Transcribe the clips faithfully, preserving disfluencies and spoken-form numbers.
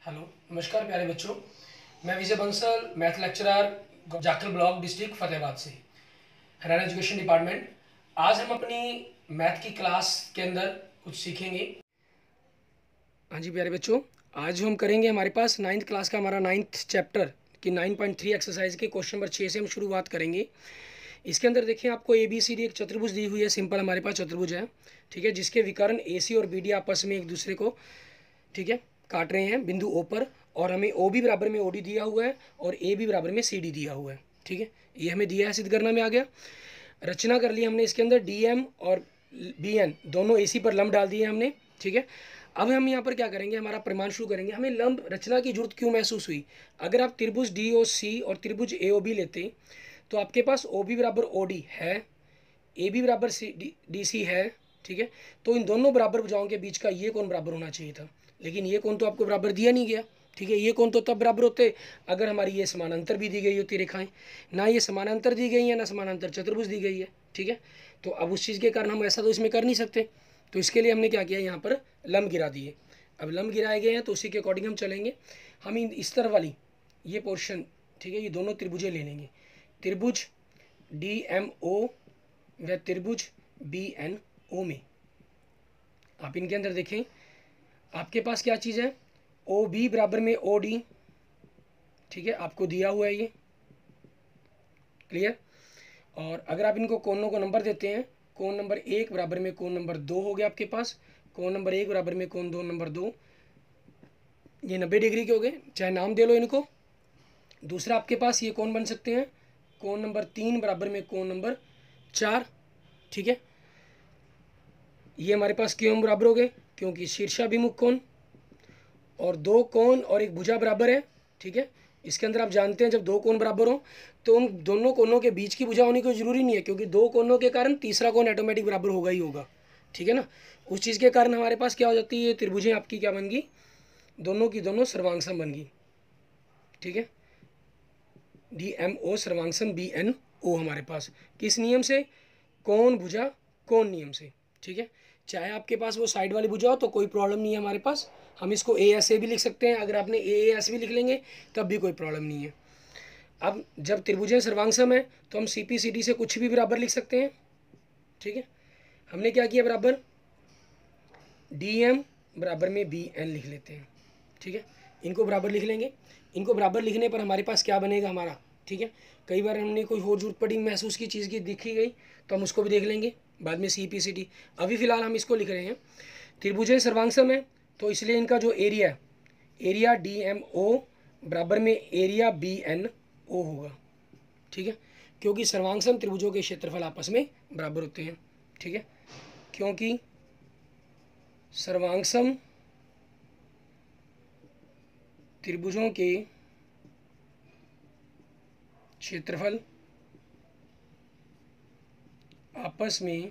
Hello, नमस्कार प्यारे बच्चों। मैं Vijay Bansal, math lecturer, Jakhal block, district Fatehabad से, हरियाणा एजुकेशन डिपार्टमेंट। आज हम अपनी मैथ की क्लास के अंदर कुछ सीखेंगे। हाँ जी प्यारे बच्चों, आज जो हम करेंगे, हमारे पास नाइन्थ क्लास का हमारा नाइन्थ चैप्टर की नाइन पॉइंट थ्री एक्सरसाइज के क्वेश्चन नंबर छः से हम शुरुआत करेंगे। इसके अंदर देखिए, आपको ए बी सी डी एक चतुर्भुज दी हुई है। सिंपल हमारे पास चतुर्भुज है, ठीक है, जिसके विकर्ण ए सी और बी डी आपस में एक दूसरे को, ठीक है, काट रहे हैं बिंदु ओ पर, और हमें ओ भी बराबर में ओ डी दिया हुआ है और ए भी बराबर में सी डी दिया हुआ है। ठीक है, ये हमें दिया है, सिद्ध करना में आ गया। रचना कर ली हमने इसके अंदर, डी एम और बी एन दोनों ए सी पर लंब डाल दिए हमने। ठीक है, अब हम यहाँ पर क्या करेंगे, हमारा प्रमाण शुरू करेंगे। हमें लंब रचना की जरूरत क्यों महसूस हुई? अगर आप त्रिभुज डी ओ सी और त्रिभुज ए ओ बी लेते तो आपके पास ओ बी बराबर ओ डी है, ए बी बराबर सी डी डी सी है। ठीक है, तो इन दोनों बराबर भुजाओं के बीच का ये कोण बराबर होना चाहिए था, लेकिन ये कोण तो आपको बराबर दिया नहीं गया। ठीक है, ये कोण तो तब बराबर होते अगर हमारी ये समानांतर भी दी गई होती रेखाएं। ना ये समानांतर दी गई है, ना समानांतर चतुर्भुज दी गई है। ठीक है, तो अब उस चीज़ के कारण हम ऐसा तो इसमें कर नहीं सकते, तो इसके लिए हमने क्या किया, यहाँ पर लंब गिरा दिए। अब लंब गिराए गए हैं तो उसी के अकॉर्डिंग हम चलेंगे। हम इस तरह वाली ये पोर्शन, ठीक है, ये दोनों त्रिभुजें ले लेंगे, त्रिभुज डी एम ओ व त्रिभुज बी एन ओ में। आप इनके अंदर देखें, आपके पास क्या चीज़ है, ओ बी बराबर में ओ डी। ठीक है, आपको दिया हुआ है ये, क्लियर। और अगर आप इनको कोणों को नंबर देते हैं, कोण नंबर एक बराबर में कोण नंबर दो हो गया आपके पास, कोण नंबर एक बराबर में कोण दो नंबर दो, ये नब्बे डिग्री के हो गए, चाहे नाम दे लो इनको। दूसरा आपके पास ये कोण बन सकते हैं, कोण नंबर तीन बराबर में कोण नंबर चार। ठीक है, ये हमारे पास क्यों बराबर हो गए, क्योंकि शीर्षाभिमुख कोण और दो कोण और एक भुजा बराबर है। ठीक है, इसके अंदर आप जानते हैं जब दो कोण बराबर हो तो उन दोनों कोणों के बीच की भुजा होने की जरूरी नहीं है, क्योंकि दो कोणों के कारण तीसरा कोण ऑटोमेटिक बराबर होगा ही होगा। ठीक है ना, उस चीज़ के कारण हमारे पास क्या हो जाती है, ये त्रिभुजें आपकी क्या बन गई, दोनों की दोनों सर्वांगसम बन गई। ठीक है, डी एम ओ सर्वांगसम बी एन ओ हमारे पास किस नियम से, कोण भुजा कोण नियम से। ठीक है, चाहे आपके पास वो साइड वाली भुजा हो तो कोई प्रॉब्लम नहीं है हमारे पास, हम इसको ए एस ए भी लिख सकते हैं। अगर आपने ए एस भी लिख लेंगे तब भी कोई प्रॉब्लम नहीं है। अब जब त्रिभुजें सर्वांगसम है तो हम सी पी सी डी से कुछ भी बराबर लिख सकते हैं। ठीक है, हमने क्या किया, बराबर डी एम बराबर में बी एन लिख लेते हैं। ठीक है, इनको बराबर लिख लेंगे। इनको बराबर लिखने पर हमारे पास क्या बनेगा हमारा, ठीक है, कई बार हमने कोई और जरूरत पड़ी महसूस की चीज़ की दिखी गई तो हम उसको भी देख लेंगे बाद में, सी पी सी डी। अभी फिलहाल हम इसको लिख रहे हैं, त्रिभुजें सर्वांगसम है तो इसलिए इनका जो एरिया है, एरिया डी एम ओ बराबर में एरिया बी एन ओ होगा। ठीक है, क्योंकि सर्वांगसम त्रिभुजों के क्षेत्रफल आपस में बराबर होते हैं। ठीक है, क्योंकि सर्वांगसम त्रिभुजों के क्षेत्रफल आपस में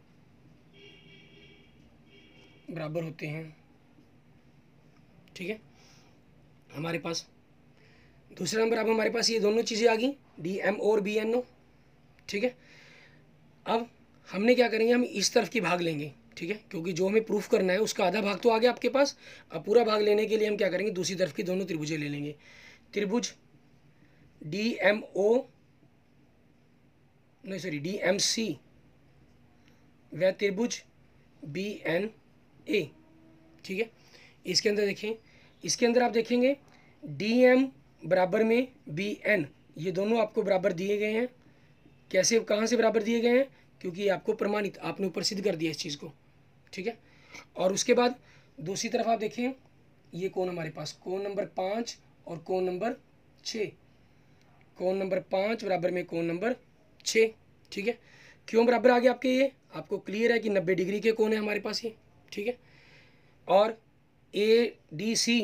बराबर होते हैं। ठीक है, हमारे पास दूसरा नंबर, अब हमारे पास ये दोनों चीज़ें आ गई, डी एम और बी एन ओ। ठीक है, अब हमने क्या करेंगे, हम इस तरफ की भाग लेंगे। ठीक है, क्योंकि जो हमें प्रूफ करना है उसका आधा भाग तो आ गया आपके पास। अब पूरा भाग लेने के लिए हम क्या करेंगे, दूसरी तरफ की दोनों त्रिभुजें ले लेंगे, त्रिभुज डी एम ओ नहीं सॉरी डी एम सी व त्रिभुज बी एन ए। ठीक है, इसके अंदर देखें, इसके अंदर आप देखेंगे डी एम बराबर में बी एन, ये दोनों आपको बराबर दिए गए हैं। कैसे, कहाँ से बराबर दिए गए हैं, क्योंकि आपको प्रमाणित, आपने ऊपर सिद्ध कर दिया इस चीज़ को। ठीक है, और उसके बाद दूसरी तरफ आप देखें, ये कोण हमारे पास कोण नंबर पाँच और कोण नंबर छः, कोण नंबर पाँच बराबर में कोण नंबर छः। ठीक है, क्यों बराबर आ गया आपके, ये आपको क्लियर है कि नब्बे डिग्री के कोण है हमारे पास ये। ठीक है, और ए डी सी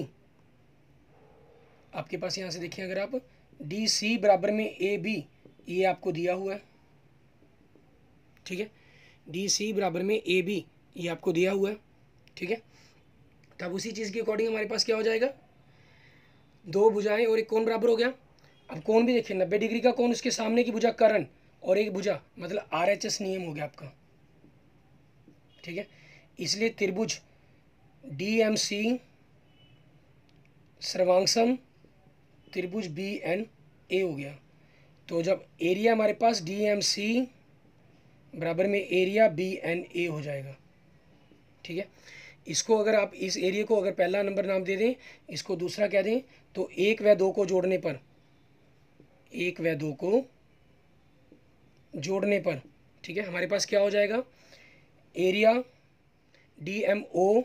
आपके पास यहाँ से देखिए, अगर आप डी सी बराबर में ए बी, ये आपको दिया हुआ है। ठीक है, डी सी बराबर में ए बी, ये आपको दिया हुआ है। ठीक है, तब उसी चीज़ के अकॉर्डिंग हमारे पास क्या हो जाएगा, दो भुजाएं और एक कोण बराबर हो गया। अब कोण भी देखिए, नब्बे डिग्री का कोण, उसके सामने की भुजा कर्ण और एक भुजा, मतलब आर एच एस नियम हो गया आपका। ठीक है, इसलिए त्रिभुज डी एम सी सर्वांगसम त्रिभुज बी एन ए हो गया। तो जब एरिया हमारे पास डी एम सी बराबर में एरिया बी एन ए हो जाएगा। ठीक है, इसको अगर आप इस एरिया को अगर पहला नंबर नाम दे दें, इसको दूसरा क्या दें, तो एक व दो को जोड़ने पर एक व दो को जोड़ने पर ठीक है, हमारे पास क्या हो जाएगा, area D M O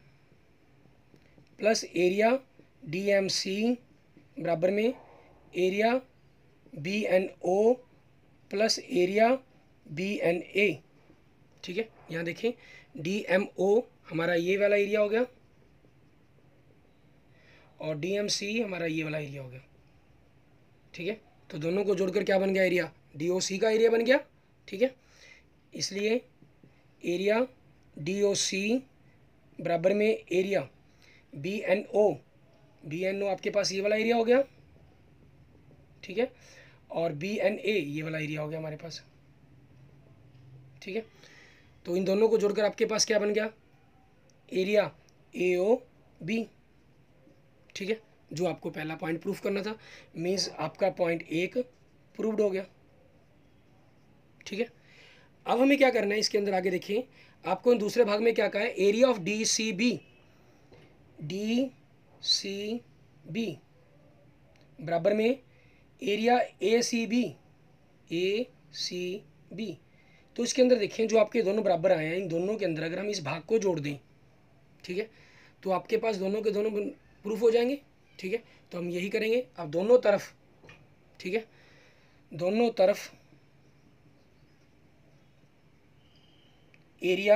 plus area D M C बराबर में area B N O plus area B N A. ठीक है, यहाँ देखें डी एम ओ हमारा ये वाला एरिया हो गया और डी एम सी हमारा ये वाला एरिया हो गया। ठीक है, तो दोनों को जोड़कर क्या बन गया, एरिया डी ओ सी का एरिया बन गया। ठीक है, इसलिए एरिया डी ओ सी बराबर में area B N O B N O आपके पास ये वाला एरिया हो गया। ठीक है, और बी एन ए ये वाला एरिया हो गया हमारे पास। ठीक है, तो इन दोनों को जोड़कर आपके पास क्या बन गया, एरिया ए ओ बी। ठीक है, जो आपको पहला पॉइंट प्रूफ करना था, मीन्स आपका पॉइंट एक प्रूव्ड हो गया। ठीक है, अब हमें क्या करना है, इसके अंदर आगे देखिए, आपको दूसरे भाग में क्या कहा है, area of D C B D C B बराबर में area A C B A C B. तो इसके अंदर देखें जो आपके दोनों बराबर आए हैं, इन दोनों के अंदर अगर हम इस भाग को जोड़ दें, ठीक है, तो आपके पास दोनों के दोनों प्रूफ हो जाएंगे। ठीक है, तो हम यही करेंगे। अब दोनों तरफ, ठीक है, दोनों तरफ एरिया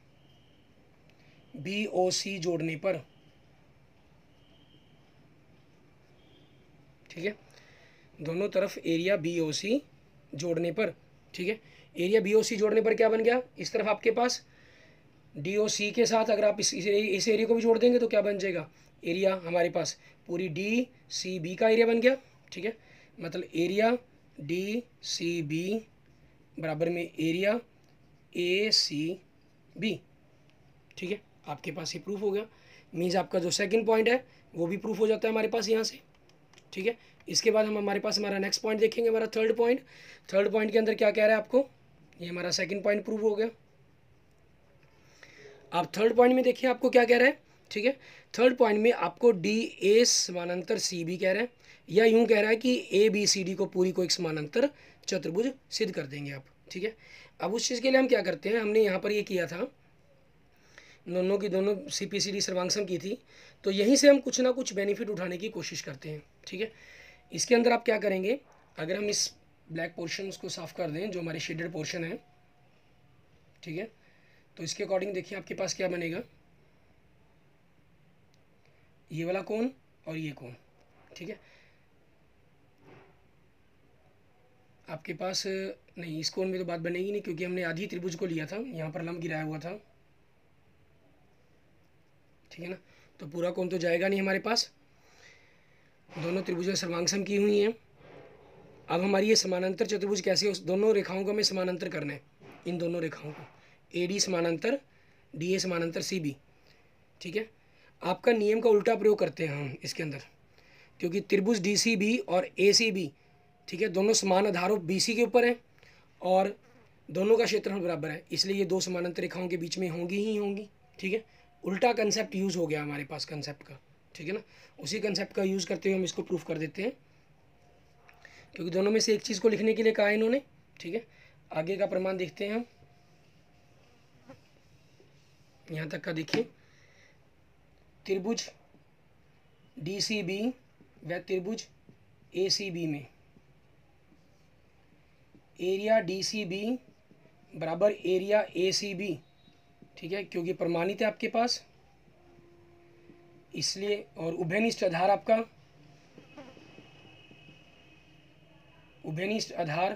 बी ओ सी जोड़ने पर, ठीक है, दोनों तरफ एरिया बी ओ सी जोड़ने पर, ठीक है, एरिया बी ओ सी जोड़ने पर क्या बन गया, इस तरफ आपके पास डी ओ सी के साथ अगर आप इस इस एरिया को भी जोड़ देंगे तो क्या बन जाएगा, एरिया हमारे पास पूरी डी सी बी का एरिया बन गया। ठीक है, मतलब एरिया डी सी बी बराबर में एरिया ए सी बी। ठीक है, आपके पास ये प्रूफ हो गया। मीन्स आपका जो सेकंड पॉइंट है वो भी प्रूफ हो जाता है हमारे पास यहाँ से। ठीक है, इसके बाद हम हमारे पास हमारा नेक्स्ट पॉइंट देखेंगे, हमारा थर्ड पॉइंट। थर्ड पॉइंट के अंदर क्या कह रहा है आपको, ये हमारा सेकंड पॉइंट प्रूफ हो गया। आप थर्ड पॉइंट में देखिए आपको क्या कह रहा है। ठीक है, थर्ड पॉइंट में आपको डी ए समानांतर सी बी कह रहा है, या यूं कह रहा है कि ए बी सी डी को पूरी को एक समानांतर चतुर्भुज सिद्ध कर देंगे आप। ठीक है, अब उस चीज़ के लिए हम क्या करते हैं, हमने यहाँ पर ये किया था, दोनों की दोनों सी पी सी डी सर्वांगसम की थी, तो यहीं से हम कुछ ना कुछ बेनिफिट उठाने की कोशिश करते हैं। ठीक है, इसके अंदर आप क्या करेंगे, अगर हम इस ब्लैक पोर्शन को साफ कर दें जो हमारे शेडेड पोर्शन है, ठीक है, तो इसके अकॉर्डिंग देखिए आपके पास क्या बनेगा, ये वाला कोण और ये कोण। ठीक है, आपके पास नहीं, इस कोण में तो बात बनेगी नहीं क्योंकि हमने आधी त्रिभुज को लिया था, यहाँ पर लंब गिराया हुआ था। ठीक है ना, तो पूरा कोण तो जाएगा नहीं हमारे पास, दोनों त्रिभुजें सर्वांगसम की हुई हैं। अब हमारी ये समानांतर चतुर्भुज कैसे, उस दोनों रेखाओं को हमें समानांतर करना है, इन दोनों रेखाओं को, ए डी समानांतर डी ए समानांतर सी बी। ठीक है, आपका नियम का उल्टा प्रयोग करते हैं हम इसके अंदर, क्योंकि त्रिभुज डी सी बी और ए सी बी, ठीक है, दोनों समान आधारों बी सी के ऊपर हैं और दोनों का क्षेत्रफल बराबर है, इसलिए ये दो समानांतर रेखाओं के बीच में होंगी ही होंगी। ठीक है, उल्टा कंसेप्ट यूज़ हो गया हमारे पास कंसेप्ट का। ठीक है ना, उसी कंसेप्ट का यूज़ करते हुए हम इसको प्रूफ कर देते हैं, क्योंकि दोनों में से एक चीज़ को लिखने के लिए कहा है इन्होंने। ठीक है, आगे का प्रमाण देखते हैं हम, यहाँ तक का देखिए, त्रिभुज डी सी बी व त्रिभुज ए सी बी में एरिया डी सी बी बराबर एरिया ए सी बी। ठीक है, क्योंकि प्रमाणित है आपके पास इसलिए, और उभयनिष्ठ आधार आपका, उभयनिष्ठ आधार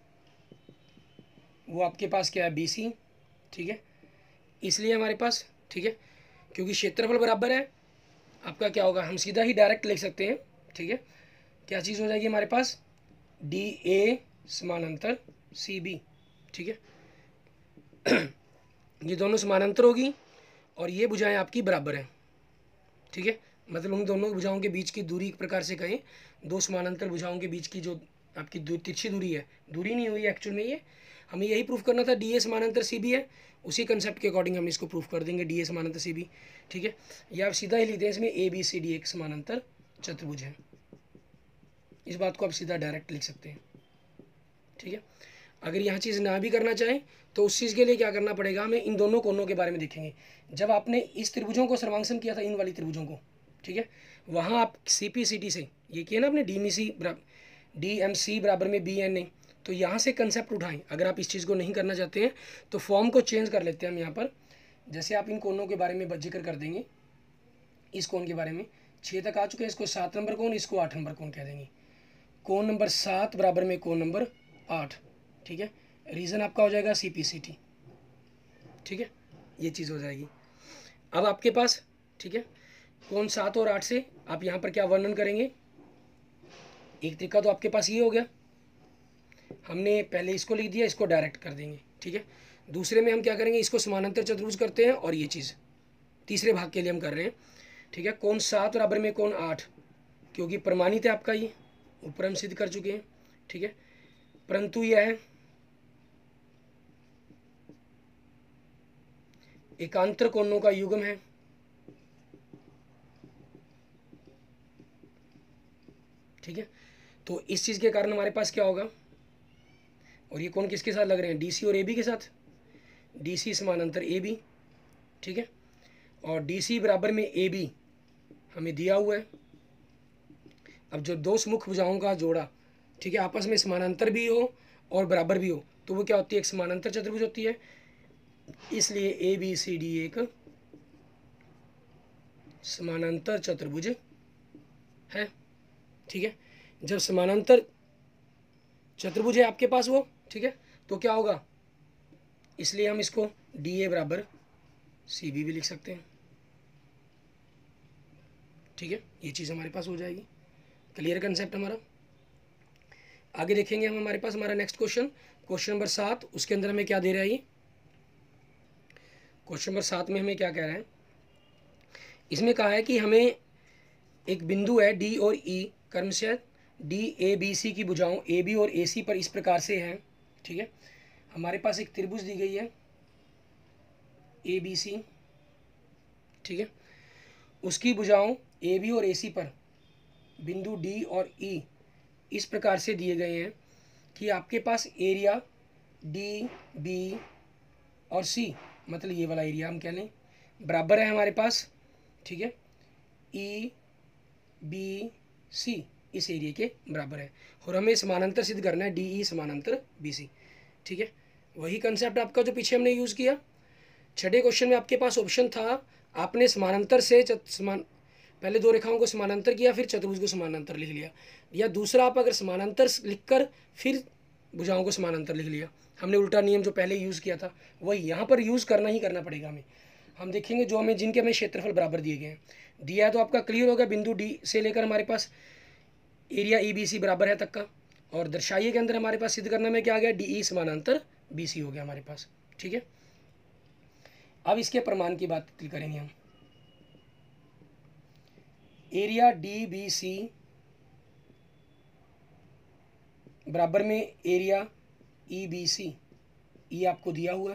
वो आपके पास क्या है, बी सी। ठीक है, इसलिए हमारे पास, ठीक है, क्योंकि क्षेत्रफल बराबर है आपका, क्या होगा, हम सीधा ही डायरेक्ट लिख सकते हैं। ठीक है, क्या चीज़ हो जाएगी हमारे पास, डी ए समानांतर सी बी। ठीक है, ये दोनों समानांतर होगी और ये भुजाएं आपकी बराबर हैं। ठीक है, मतलब उन दोनों भुजाओं के बीच की दूरी एक प्रकार से कहें, दो समानांतर भुजाओं के बीच की जो आपकी तिरछी दूरी है, दूरी नहीं हुई एक्चुअल में, ये हमें यही प्रूफ करना था, डी ए समानांतर सी बी है, उसी कंसेप्ट के अकॉर्डिंग हम इसको प्रूफ कर देंगे, डी ए समानांतर सी बी। ठीक है, या आप सीधा ही लिखते हैं इसमें ए बी सी डी एक समानांतर चतुर्भुज है, इस बात को आप सीधा डायरेक्ट लिख सकते हैं। ठीक है, अगर यहाँ चीज़ ना भी करना चाहें तो उस चीज़ के लिए क्या करना पड़ेगा, हमें इन दोनों कोनों के बारे में देखेंगे। जब आपने इस त्रिभुजों को सर्वांकन किया था, इन वाली त्रिभुजों को, ठीक है, वहाँ आप सी पी सी टी से ये किया ना आपने, डी एम सी बराबर डी एम सी बराबर में बी एन ए, तो यहाँ से कंसेप्ट उठाएं। अगर आप इस चीज़ को नहीं करना चाहते हैं तो फॉर्म को चेंज कर लेते हैं हम यहाँ पर। जैसे आप इन कोनों के बारे में जिक्र कर देंगे, इस कोण के बारे में छः तक आ चुके हैं, इसको सात नंबर कोण, इसको आठ नंबर कोण कह देंगे। कोण नंबर सात बराबर में कोण नंबर आठ। ठीक है, रीज़न आपका हो जाएगा सी पी सी टी। ठीक है, ये चीज़ हो जाएगी। अब आपके पास, ठीक है, कोण सात और आठ से आप यहाँ पर क्या वर्णन करेंगे, एक तरीका तो आपके पास ये हो गया, हमने पहले इसको लिख दिया, इसको डायरेक्ट कर देंगे। ठीक है, दूसरे में हम क्या करेंगे, इसको समानांतर चतुर्भुज करते हैं, और ये चीज़ तीसरे भाग के लिए हम कर रहे हैं। ठीक है, कोण सात बराबर में कोण आठ, क्योंकि प्रमाणित है आपका, ये ऊपर हम सिद्ध कर चुके हैं। ठीक है, परंतु यह है एकांतर कोणों का युग्म है। ठीक है, तो इस चीज़ के कारण हमारे पास क्या होगा, और ये कोण किसके साथ लग रहे हैं, डी सी और ए बी के साथ, डी सी समानांतर ए बी। ठीक है, और डी सी बराबर में ए बी हमें दिया हुआ है। अब जो दो मुख्य भुजाओं का जोड़ा, ठीक है, आपस में समानांतर भी हो और बराबर भी हो, तो वो क्या होती है, एक समानांतर चतुर्भुज होती है। इसलिए ए बी सी डी एक समानांतर चतुर्भुज है। ठीक है, जब समानांतर चतुर्भुज है आपके पास वो, ठीक है, तो क्या होगा, इसलिए हम इसको डी ए बराबर सी बी भी लिख सकते हैं। ठीक है, ये चीज़ हमारे पास हो जाएगी। क्लियर कंसेप्ट हमारा। आगे देखेंगे हम, हमारे पास हमारा नेक्स्ट क्वेश्चन, क्वेश्चन नंबर सात, उसके अंदर हमें क्या दे रहा है, ये क्वेश्चन नंबर सात में हमें क्या कह रहा है, इसमें कहा है कि हमें एक बिंदु है डी और ई क्रमशः डी ए बी सी की भुजाओं ए बी और ए सी पर इस प्रकार से है। ठीक है, हमारे पास एक त्रिभुज दी गई है ए बी सी। ठीक है, उसकी भुजाओं ए बी और ए सी पर बिंदु डी और ई इस प्रकार से दिए गए हैं कि आपके पास एरिया डी बी और सी, मतलब ये वाला एरिया हम कह लें, बराबर है हमारे पास। ठीक है, ई बी सी इस एरिया के बराबर है, और हमें समानांतर सिद्ध करना है डी ई समानांतर बी सी। ठीक है, वही कंसेप्ट आपका जो पीछे हमने यूज़ किया। छठे क्वेश्चन में आपके पास ऑप्शन था, आपने समानांतर से समान पहले दो रेखाओं को समानांतर किया, फिर चतुर्भुज को समानांतर लिख लिया, या दूसरा आप अगर समानांतर लिखकर फिर भुजाओं को समानांतर लिख लिया। हमने उल्टा नियम जो पहले यूज़ किया था वही यहाँ पर यूज़ करना ही करना पड़ेगा हमें। हम देखेंगे जो हमें जिनके हमें क्षेत्रफल बराबर दिए गए हैं, दिया है तो आपका क्लियर होगा, बिंदु डी से लेकर हमारे पास एरिया ई बी सी बराबर है तक का, और दर्शाइए के अंदर हमारे पास सिद्ध करना में क्या आ गया, डी ई समानांतर बी सी हो गया हमारे पास। ठीक है, अब इसके प्रमाण की बात करेंगे हम। एरिया डी बी सी बराबर में एरिया ई बी सी, ये आपको दिया हुआ है।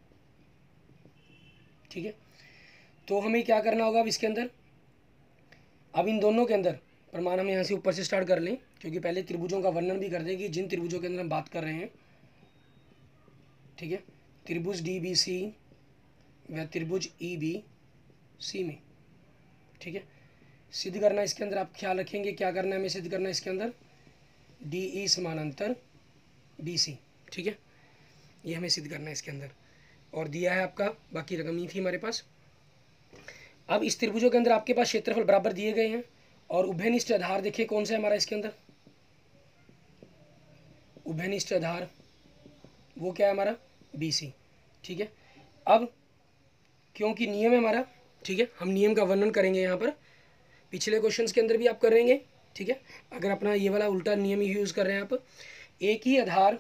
ठीक है, तो हमें क्या करना होगा अब इसके अंदर, अब इन दोनों के अंदर प्रमाण हम यहाँ से ऊपर से स्टार्ट कर लें, क्योंकि पहले त्रिभुजों का वर्णन भी कर दें कि जिन त्रिभुजों के अंदर हम बात कर रहे हैं। ठीक है, त्रिभुज डी बी सी व त्रिभुज ई बी सी में, ठीक है, सिद्ध करना इसके अंदर आप ख्याल रखेंगे, क्या करना है हमें सिद्ध करना है इसके अंदर, डी ई समानांतर बी सी। ठीक है, ये हमें सिद्ध करना है इसके अंदर, और दिया है आपका, बाकी रकम ही थी हमारे पास। अब इस त्रिभुजों के अंदर आपके पास क्षेत्रफल बराबर दिए गए हैं, और उभयनिष्ठ आधार देखिए कौन सा है हमारा इसके अंदर, उभयनिष्ठ आधार वो क्या है हमारा, बी सी। ठीक है, अब क्योंकि नियम है हमारा, ठीक है, हम नियम का वर्णन करेंगे यहाँ पर, पिछले क्वेश्चंस के अंदर भी आप करेंगे। ठीक है, अगर अपना ये वाला उल्टा नियम ही यूज कर रहे हैं आप, एक ही आधार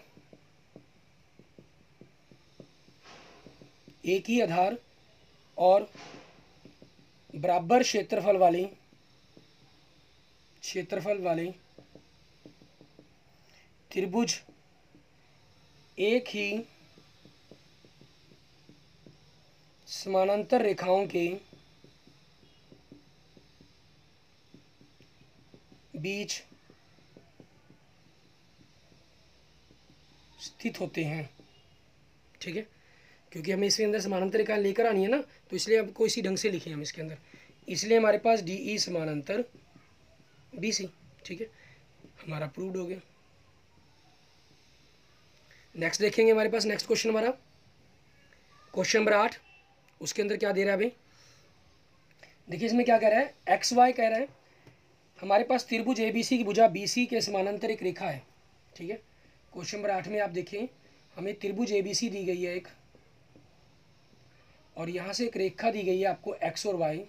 एक ही आधार और बराबर क्षेत्रफल वाली क्षेत्रफल वाले त्रिभुज एक ही समानांतर रेखाओं के बीच स्थित होते हैं। ठीक है, क्योंकि हमें इसके अंदर समानांतर रेखा लेकर आनी है ना, तो इसलिए आपको इसी ढंग से लिखे हम इसके अंदर। इसलिए हमारे पास डी ई समानांतर बी सी। ठीक है, हमारा प्रूव्ड हो गया। नेक्स्ट देखेंगे हमारे पास नेक्स्ट क्वेश्चन हमारा क्वेश्चन नंबर आठ। उसके अंदर क्या दे रहा है भाई, देखिए इसमें क्या कह रहा है, एक्स वाई कह रहा है हमारे पास त्रिभुज ए बी सी की भुजा बी सी के समानांतर एक रेखा है। ठीक है, क्वेश्चन नंबर आठ में आप देखें हमें त्रिभुज ए बी सी दी गई है एक, और यहाँ से एक रेखा दी गई है आपको एक्स और वाई।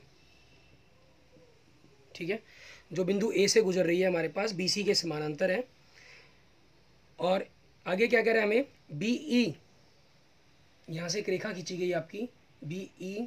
ठीक है, जो बिंदु ए से गुजर रही है हमारे पास बी सी के समानांतर है। और आगे क्या कह रहा है हमें, बी ई, यहाँ से एक रेखा खींची गई आपकी बी ई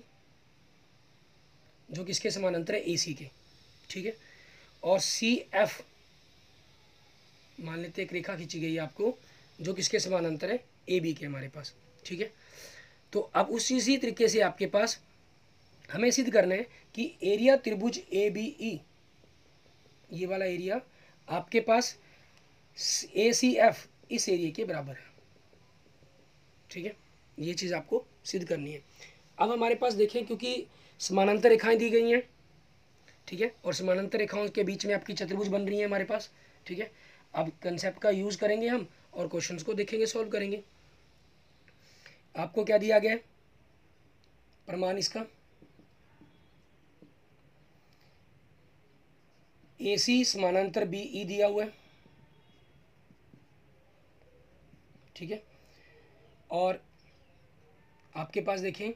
जो किसके समानांतर है, ए सी के। ठीक है, और सी एफ मान लेते एक रेखा खींची गई है आपको जो किसके समानांतर है, ए बी के हमारे पास। ठीक है, तो अब उसी इसी तरीके से आपके पास हमें सिद्ध करना है कि एरिया त्रिभुज ए बी ई, ये वाला एरिया आपके पास ए सी एफ इस एरिया के बराबर है। ठीक है, ये चीज़ आपको सिद्ध करनी है। अब हमारे पास देखें, क्योंकि समानांतर रेखाएं दी गई हैं, ठीक है, और समानांतर रेखाओं के बीच में आपकी चतुर्भुज बन रही है हमारे पास। ठीक है, अब कंसेप्ट का यूज़ करेंगे हम और क्वेश्चंस को देखेंगे, सॉल्व करेंगे। आपको क्या दिया गया है प्रमाण इसका, ए सी समानांतर बी ई दिया हुआ है। ठीक है, और आपके पास देखें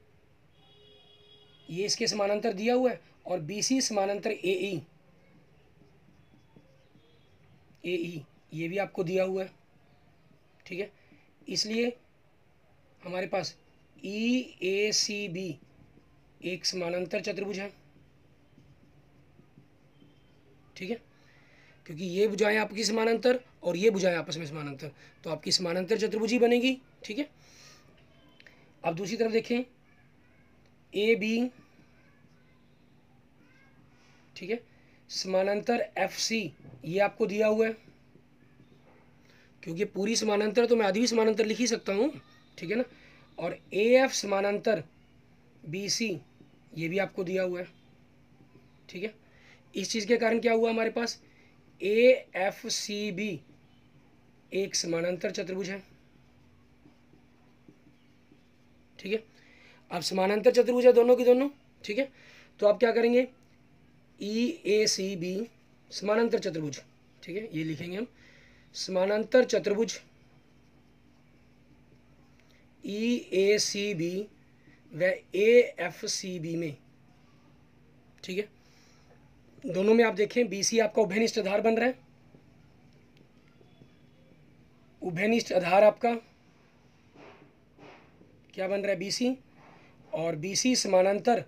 ये इसके समानांतर दिया हुआ है, और बी सी समानांतर ए ई, ए ई ये भी आपको दिया हुआ है। ठीक है, इसलिए हमारे पास ई ए सी बी एक समानांतर चतुर्भुज है। ठीक है, क्योंकि ये भुजाएं आपकी समानांतर और ये भुजाएं आपस में समानांतर, तो आपकी समानांतर चतुर्भुज ही बनेगी। ठीक है, अब दूसरी तरफ देखें ए बी, ठीक है, समानांतर एफ सी ये आपको दिया हुआ है, क्योंकि पूरी समानांतर तो मैं आधी भी समानांतर लिख ही सकता हूँ। ठीक है ना, और ए एफ समानांतर बी सी ये भी आपको दिया हुआ है। ठीक है, इस चीज़ के कारण क्या हुआ हमारे पास, ए एफ सी बी एक समानांतर चतुर्भुज है। ठीक है, अब समानांतर चतुर्भुज है दोनों की दोनों। ठीक है, तो आप क्या करेंगे, ई ए सी बी समानांतर चतुर्भुज। ठीक है, ये लिखेंगे हम समानांतर चतुर्भुज ई ए सी बी व ए एफ सी बी में। ठीक है, दोनों में आप देखें बी सी आपका उभयनिष्ठ आधार बन रहा है, उभयनिष्ठ आधार आपका क्या बन रहा है, बी सी, और बी सी समानांतर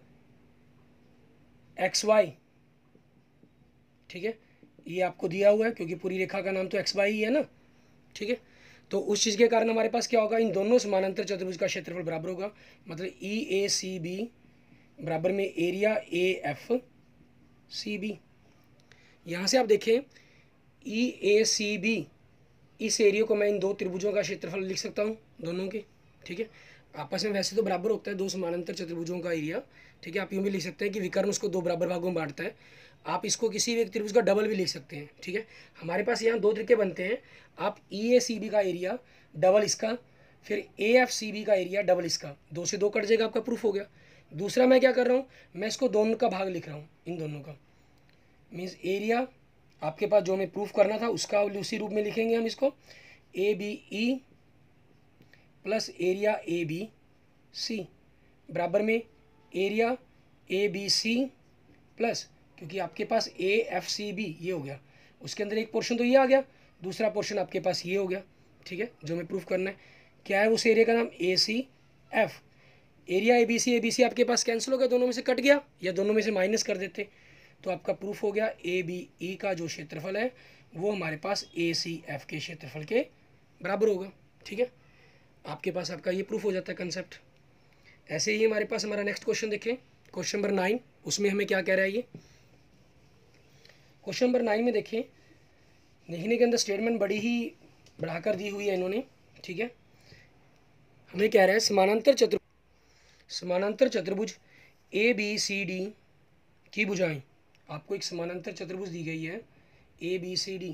एक्स वाई। ठीक है, ये आपको दिया हुआ है क्योंकि पूरी रेखा का नाम तो एक्स वाई ही है ना। ठीक है, तो उस चीज़ के कारण हमारे पास क्या होगा, इन दोनों समानांतर चतुर्भुज का क्षेत्रफल बराबर होगा, मतलब ई ए सी बी बराबर में area A F C B. यहाँ से आप देखें ई ए सी बी, इस एरिया को मैं इन दो त्रिभुजों का क्षेत्रफल लिख सकता हूँ दोनों के। ठीक है, आपस में वैसे तो बराबर होता है दो समानांतर चतुर्भुजों का एरिया। ठीक है, आप यूँ भी लिख सकते हैं कि विकर्ण उसको दो बराबर भागों में बांटता है। आप इसको किसी भी एक त्रिभुज का डबल भी लिख सकते हैं। ठीक है, हमारे पास यहाँ दो तरीके बनते हैं, आप ई ए सी बी का एरिया डबल इसका, फिर ए एफ सी बी का एरिया डबल इसका, दो से दो कट जाएगा, आपका प्रूफ हो गया। दूसरा मैं क्या कर रहा हूँ, मैं इसको दोनों का भाग लिख रहा हूँ, इन दोनों का मीन्स एरिया आपके पास जो हमें प्रूफ करना था उसका उसी रूप में लिखेंगे हम इसको, A B E plus area A B C बराबर में area A B C plus, क्योंकि आपके पास ए एफ सी बी ये हो गया, उसके अंदर एक पोर्शन तो ये आ गया, दूसरा पोर्शन आपके पास ये हो गया। ठीक है, जो हमें प्रूफ करना है क्या है, उस एरिया का नाम A C F. Area A B C A B C आपके पास कैंसिल हो गया, दोनों में से कट गया, या दोनों में से माइनस कर देते, तो आपका प्रूफ हो गया ए बी ई का जो क्षेत्रफल है वो हमारे पास ए सी एफ के क्षेत्रफल के बराबर होगा। ठीक है, आपके पास आपका ये प्रूफ हो जाता है कंसेप्ट। ऐसे ही हमारे पास हमारा नेक्स्ट क्वेश्चन देखें, क्वेश्चन नंबर नाइन। उसमें हमें क्या कह रहा है ये क्वेश्चन नंबर नाइन में देखें, देखने के अंदर स्टेटमेंट बड़ी ही बढ़ाकर दी हुई है इन्होंने। ठीक है, हमें कह रहा है समानांतर चतुर्भुज समानांतर चतुर्भुज ए बी सी डी की भुजाएं। आपको एक समानांतर चतुर्भुज दी गई है ए बी सी डी।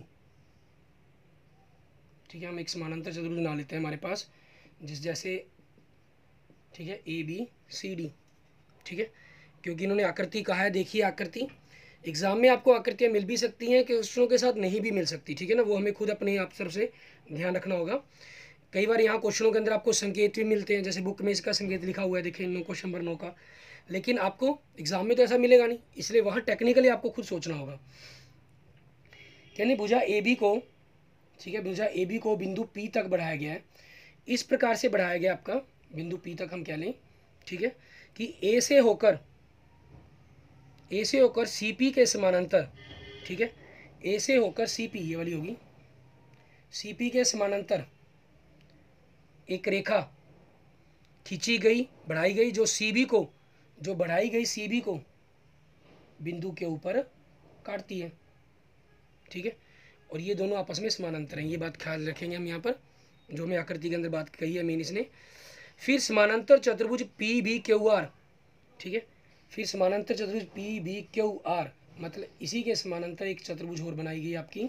ठीक है, हम एक समानांतर चतुर्भुज बना लेते हैं हमारे पास जिस जैसे, ठीक है, ए बी सी डी। ठीक है, क्योंकि इन्होंने आकृति कहा है। देखिए आकृति, एग्जाम में आपको आकृतियाँ मिल भी सकती हैं, क्वेश्चनों के साथ नहीं भी मिल सकती। ठीक है ना, वो हमें खुद अपने आप तरफ से ध्यान रखना होगा। कई बार यहाँ क्वेश्चनों के अंदर आपको संकेत भी मिलते हैं, जैसे बुक में इसका संकेत लिखा हुआ है, देखिए नौ क्वेश्चन नंबर नौ का, लेकिन आपको एग्जाम में तो ऐसा मिलेगा नहीं, इसलिए वहाँ टेक्निकली आपको खुद सोचना होगा। यानी भुजा ए बी को, ठीक है, भुजा ए बी को बिंदु पी तक बढ़ाया गया है। इस प्रकार से बढ़ाया गया आपका बिंदु पी तक हम कह लें, ठीक है, कि ए से होकर ए से होकर सी पी के समानांतर, ठीक है, ए से होकर सी पी, ये वाली होगी, सी पी के समानांतर एक रेखा खींची गई, बढ़ाई गई, जो सी बी को, जो बढ़ाई गई सी बी को बिंदु के ऊपर काटती है। ठीक है, और ये दोनों आपस में समानांतर हैं, ये बात ख्याल रखेंगे हम यहाँ पर, जो हमें आकृति के अंदर बात कही है मेन इसने। फिर समानांतर चतुर्भुज पी बी क्यू आर, ठीक है, फिर समानांतर चतुर्भुज पी बी क्यू आर, मतलब इसी के समानांतर एक चतुर्भुज और बनाई गई आपकी।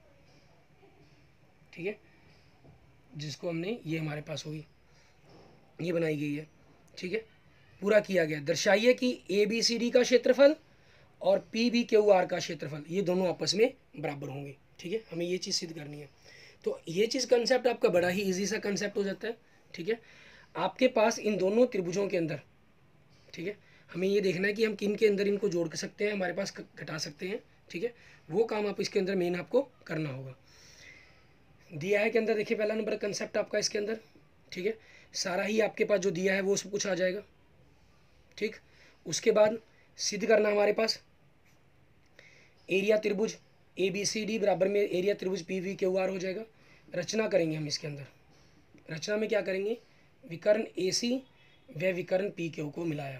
ठीक है, जिसको हमने, ये हमारे पास होगी, ये बनाई गई है। ठीक है, पूरा किया गया। दर्शाइए कि ए बी सी डी का क्षेत्रफल और पी बी क्यू आर का क्षेत्रफल ये दोनों आपस में बराबर होंगे। ठीक है, हमें ये चीज़ सिद्ध करनी है। तो ये चीज़ कंसेप्ट आपका बड़ा ही इजी सा कंसेप्ट हो जाता है। ठीक है, आपके पास इन दोनों त्रिभुजों के अंदर, ठीक है, हमें ये देखना है कि हम किन के अंदर इनको जोड़ कर सकते हैं, हमारे पास घटा सकते हैं। ठीक है, वो काम आप इसके अंदर मेन आपको करना होगा। दिया है के अंदर देखिए पहला नंबर कंसेप्ट आपका इसके अंदर, ठीक है, सारा ही आपके पास जो दिया है वो सब कुछ आ जाएगा। ठीक, उसके बाद सिद्ध करना हमारे पास एरिया त्रिभुज ए बी सी डी बराबर में एरिया त्रिभुज पी वी क्यू आर हो जाएगा। रचना करेंगे हम इसके अंदर, रचना में क्या करेंगे, विकर्ण ए सी व विकर्ण पी क्यू को मिलाया,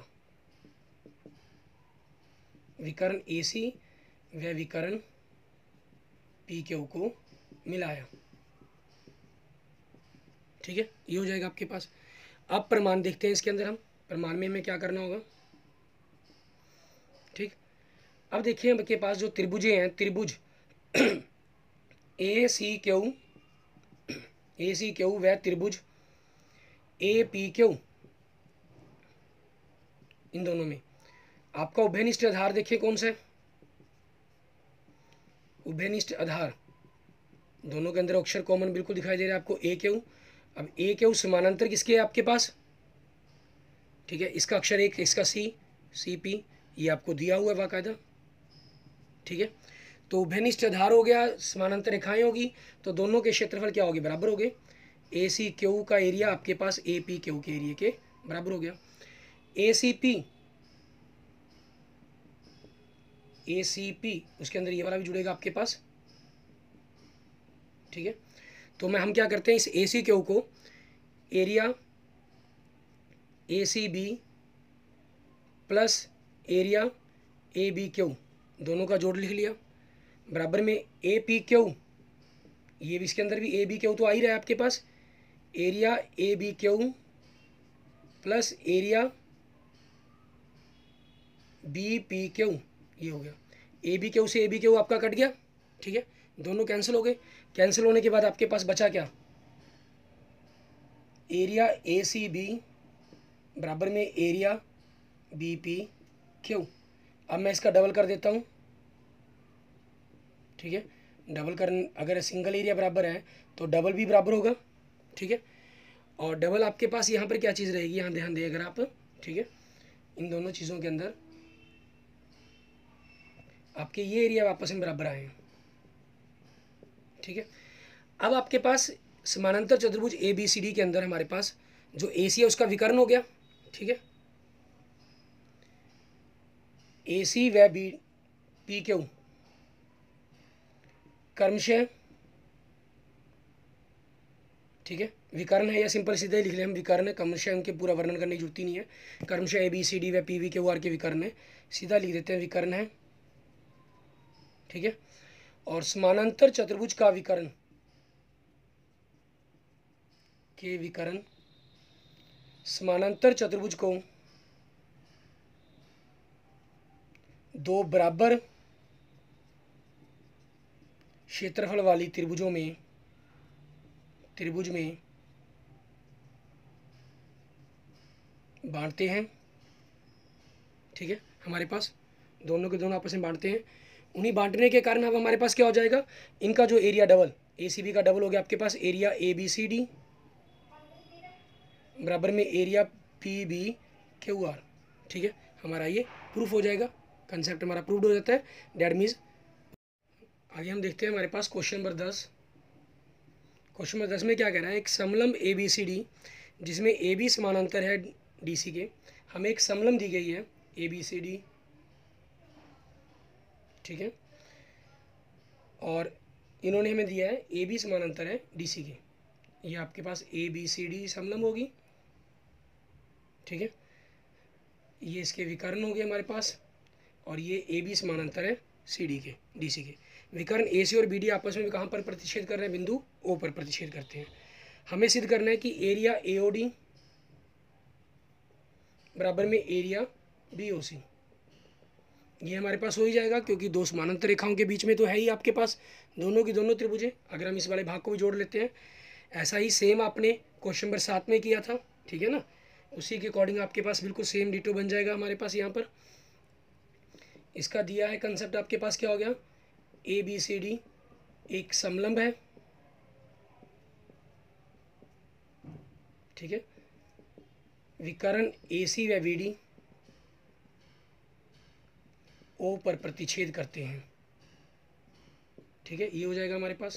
विकर्ण ए सी व विकर्ण पी क्यू को मिलाया। ठीक है, ये हो जाएगा आपके पास। अब प्रमाण देखते हैं इसके अंदर हम, प्रमाण में हमें क्या करना होगा। ठीक, अब देखिए आपके पास जो त्रिभुजें हैं, त्रिभुज A C Q, A C Q व त्रिभुज ए पी क्यू, इन दोनों में आपका उभयनिष्ठ आधार देखिए कौन सा है, उभयनिष्ठ आधार, दोनों के अंदर अक्षर कॉमन बिल्कुल दिखाई दे रहा है आपको, ए क्यू। अब ए क्यू समानांतर किसके है आपके पास, ठीक है, इसका अक्षर एक, इसका सी, सी पी, ये आपको दिया हुआ है बाकायदा। ठीक है, तो उभयनिष्ठ आधार हो गया, समानांतर रेखाएं होगी, तो दोनों के क्षेत्रफल क्या होगी, बराबर हो गए। ए सी क्यू का एरिया आपके पास ए पी क्यू के एरिया के बराबर हो गया। ए सी पी, ए सी पी उसके अंदर ये वाला भी जुड़ेगा आपके पास। ठीक है, तो मैं हम क्या करते हैं, इस ए सी क्यू को area A C B plus area A B Q दोनों का जोड़ लिख लिया, बराबर में ए पी क्यू, ये भी इसके अंदर भी ए बी क्यू तो आ ही रहा है आपके पास, area A B Q plus area B P Q, ये हो गया। ए बी क्यू से ए बी क्यू आपका कट गया। ठीक है, दोनों कैंसिल हो गए। कैंसिल होने के बाद आपके पास बचा क्या, एरिया ए सी बी बराबर में एरिया बी पी क्यू। अब मैं इसका डबल कर देता हूँ। ठीक है, डबल कर, अगर सिंगल एरिया बराबर है तो डबल भी बराबर होगा। ठीक है, और डबल आपके पास यहाँ पर क्या चीज़ रहेगी, यहाँ ध्यान दें अगर आप, ठीक है, इन दोनों चीज़ों के अंदर आपके ये एरिया आपस में बराबर आए हैं। ठीक है, अब आपके पास समानांतर चतुर्भुज ए बी सी डी के अंदर हमारे पास जो ए सी है उसका विकर्ण हो गया। ठीक है, ए सी व बी पी क्यू कर्मशः, ठीक है, विकर्ण है या सिंपल सीधे लिख लें हम विकर्ण है, क्रमशः उनके पूरा वर्णन करने की जरूरत ही नहीं है, क्रमशः ए बी सी डी व पी वी क्यू आर के विकर्ण है, सीधा लिख देते हैं विकर्ण है, ठीक है। और समानांतर चतुर्भुज का विकर्ण के विकर्ण, समानांतर चतुर्भुज को दो बराबर क्षेत्रफल वाली त्रिभुजों में त्रिभुज में बांटते हैं, ठीक है। हमारे पास दोनों के दोनों आपस में बांटते हैं, उन्हीं बांटने के कारण अब हमारे पास क्या हो जाएगा, इनका जो area double A C B का डबल हो गया आपके पास area A B C D बराबर में area P B Q R, ठीक है। हमारा ये प्रूफ हो जाएगा, कंसेप्ट हमारा प्रूव्ड हो जाता है, डेट मीन्स। आगे हम देखते हैं हमारे पास क्वेश्चन नंबर दस। क्वेश्चन नंबर दस में क्या कह रहा है, एक समलंब ए बी सी डी जिसमें ए बी समानांतर है डी सी के, हमें एक समलंब दी गई है ए बी सी डी, ठीक है, और इन्होंने हमें दिया है ए बी समानांतर है डी सी के, ये आपके पास ए बी सी डी समलंब होगी, ठीक है। ये इसके विकर्ण हो गए हमारे पास, और ये ए बी समानांतर है सी डी के डी सी के। विकर्ण ए सी और बी डी आपस में कहाँ पर प्रतिच्छेद कर रहे हैं, बिंदु ओ पर प्रतिच्छेद करते हैं। हमें सिद्ध करना है कि एरिया ए ओ डी बराबर में एरिया बी ओ सी, ये हमारे पास हो ही जाएगा क्योंकि दो समानांतर रेखाओं के बीच में तो है ही आपके पास दोनों की दोनों त्रिभुज है। अगर हम इस वाले भाग को भी जोड़ लेते हैं, ऐसा ही सेम आपने क्वेश्चन नंबर सात में किया था, ठीक है ना, उसी के अकॉर्डिंग आपके पास बिल्कुल सेम डिटो बन जाएगा हमारे पास। यहाँ पर इसका दिया है कंसेप्ट आपके पास क्या हो गया, ए बी सी डी एक समलंब है, ठीक है, विकर्ण ए सी व बी डी ओ पर प्रतिच्छेद करते हैं, ठीक है, ये हो जाएगा हमारे पास।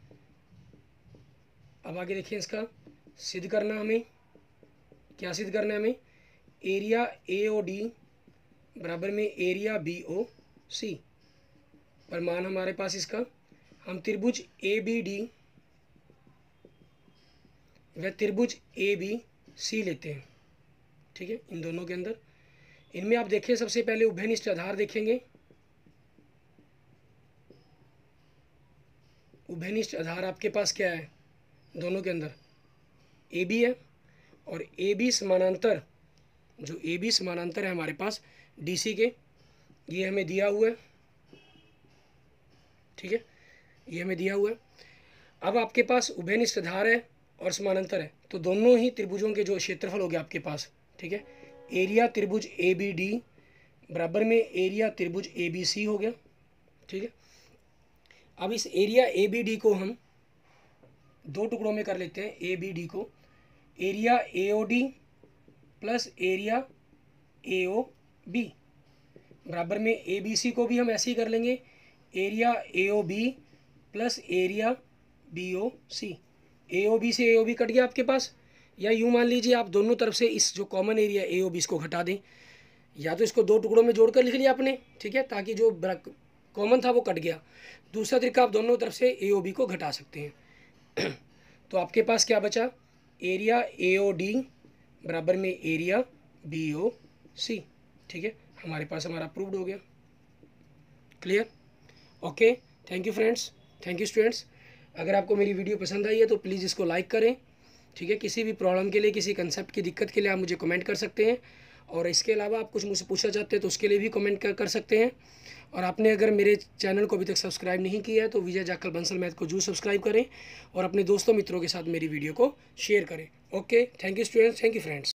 अब आगे देखिए, इसका सिद्ध करना हमें क्या सिद्ध करना है, हमें एरिया ए ओ डी बराबर में एरिया बी ओ सी पर मान हमारे पास इसका, हम त्रिभुज ए बी डी व त्रिभुज ए बी सी लेते हैं, ठीक है। इन दोनों के अंदर इनमें आप देखें, सबसे पहले उभयनिष्ठ आधार देखेंगे, उभयनिष्ठ आधार आपके पास क्या है, दोनों के अंदर ए बी है, और ए बी समानांतर, जो ए बी समानांतर है हमारे पास डी सी के, ये हमें दिया हुआ है, ठीक है, ये हमें दिया हुआ है। अब आपके पास उभयनिष्ठ आधार है और समानांतर है, तो दोनों ही त्रिभुजों के जो क्षेत्रफल हो गया आपके पास, ठीक है, एरिया त्रिभुज ए बी डी बराबर में एरिया त्रिभुज ए बी सी हो गया, ठीक है। अब इस एरिया ए बी डी को हम दो टुकड़ों में कर लेते हैं, ए बी डी को area A O D plus area A O B बराबर में ए बी सी को भी हम ऐसे ही कर लेंगे, area A O B plus area B O C. A O B से ए ओ बी कट गया आपके पास, या यूँ मान लीजिए आप दोनों तरफ से इस जो common area A O B इसको घटा दें, या तो इसको दो टुकड़ों में जोड़कर लिख लिया आपने, ठीक है, ताकि जो कॉमन था वो कट गया। दूसरा तरीका, आप दोनों तरफ से ए ओ बी को घटा सकते हैं। तो आपके पास क्या बचा, एरिया ए ओ डी बराबर में एरिया बी ओ सी, ठीक है, हमारे पास हमारा प्रूव्ड हो गया। Clear, okay, thank you friends, thank you students. अगर आपको मेरी वीडियो पसंद आई है तो प्लीज़ इसको लाइक करें, ठीक है। किसी भी प्रॉब्लम के लिए, किसी कंसेप्ट की दिक्कत के लिए आप मुझे कमेंट कर सकते हैं, और इसके अलावा आप कुछ मुझसे पूछना चाहते हैं तो उसके लिए भी कमेंट कर, कर सकते हैं। और आपने अगर मेरे चैनल को अभी तक सब्सक्राइब नहीं किया है तो विजय जाखल बंसल मैथ को जरूर सब्सक्राइब करें, और अपने दोस्तों मित्रों के साथ मेरी वीडियो को शेयर करें। Okay, thank you students, thank you friends.